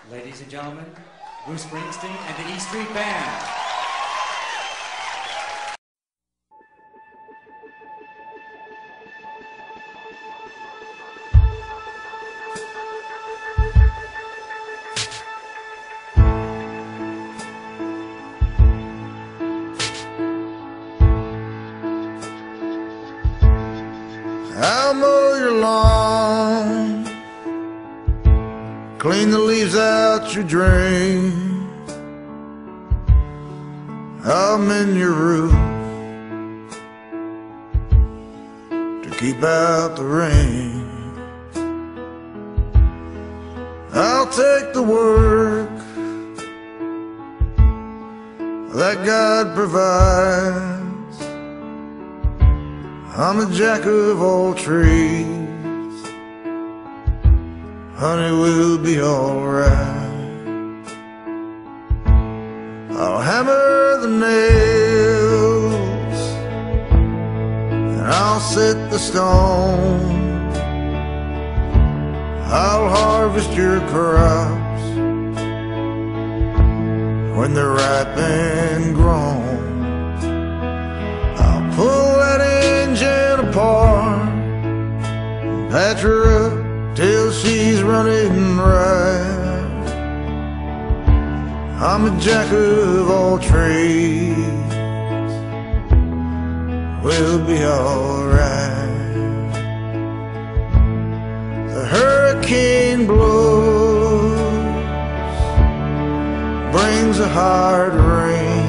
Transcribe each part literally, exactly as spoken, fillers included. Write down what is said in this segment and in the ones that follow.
Ladies and gentlemen, Bruce Springsteen and the E Street Band. I'll mow your lawn, clean the leaves out your drain, I'll mend your roof to keep out the rain. I'll take the work that God provides. I'm a jack of all trades, honey, we'll be alright. I'll hammer the nails and I'll set the stone. I'll harvest your crops when they're ripe and grown. I'll pull that engine apart, patch her up till she's running right. I'm a jack of all trades, we'll be alright. The hurricane blows, brings a hard rain.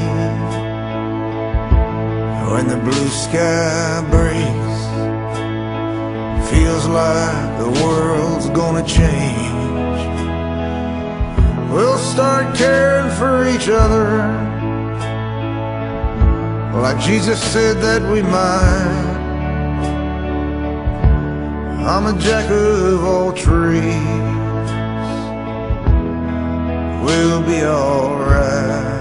When the blue sky breaks, feels like the world's gonna change. We'll start caring for each other like Jesus said that we might. I'm a jack of all trades, we'll be alright.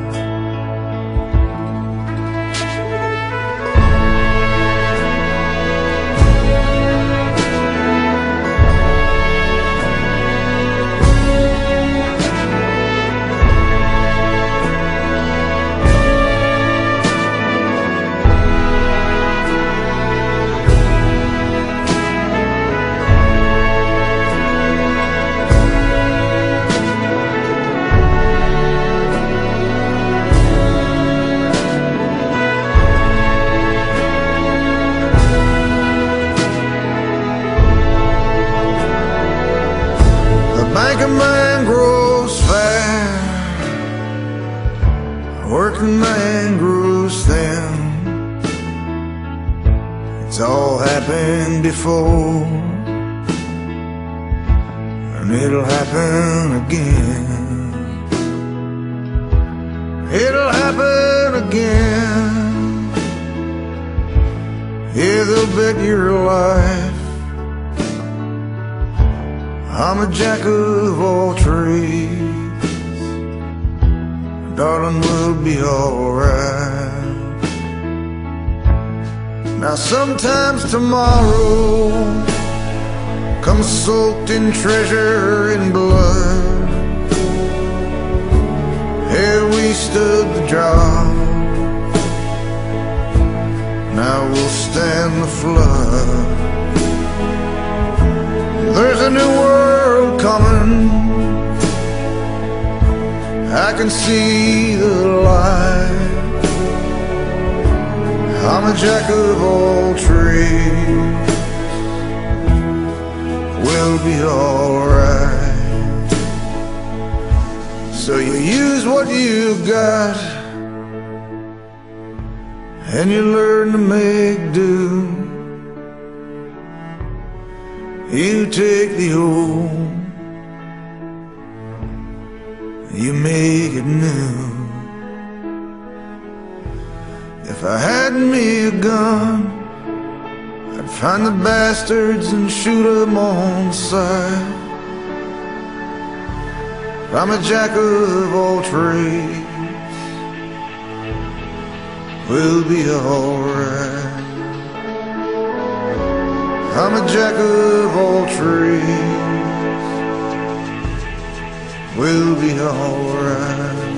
Banker man grows fat, working man grows thin. It's all happened before, and it'll happen again. It'll happen again. Yeah, they'll bet your life. I'm a jack of all trades, darling, we'll be alright. Now sometimes tomorrow comes soaked in treasure and blood. Here we stood the job, now we'll stand the flood. There's a new world coming, I can see the light. I'm a jack of all trades, we'll be alright. So you use what you got, and you learn to make do. You take the old, you make it new. If I had me a gun, I'd find the bastards and shoot them on sight. I'm a jack of all trades, we'll be alright. I'm a jack of all trades, we'll be alright.